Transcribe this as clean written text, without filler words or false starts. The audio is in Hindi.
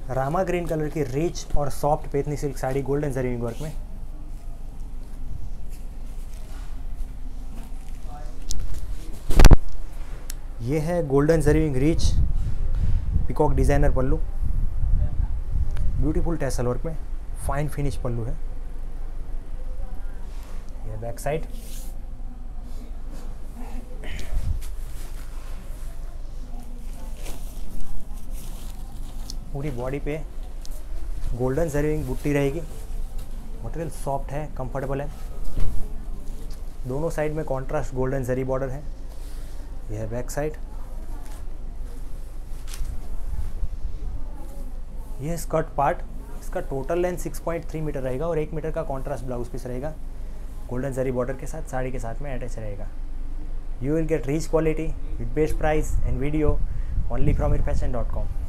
रामा ग्रीन कलर की रिच और soft Paithani silk sari golden zari work में। ये है golden zari rich peacock designer pallu, beautiful tassel work में, फाइन फिनिश पल्लू है। ये बैक साइड, पूरी बॉडी पे गोल्डन जरी बुट्टी रहेगी। मटेरियल सॉफ्ट है, कंफर्टेबल है। दोनों साइड में कॉन्ट्रास्ट गोल्डन जरी बॉर्डर है। यह है बैक साइड। यह स्कर्ट पार्ट, इसका टोटल लेंथ 6.3 मीटर रहेगा और 1 मीटर का कॉन्ट्रास्ट ब्लाउज पीस रहेगा। गोल्डन जरी बॉर्डर के साथ साड़ी के साथ में अटैच रहेगा। You will get rich quality with best price and video only from irfashion.com।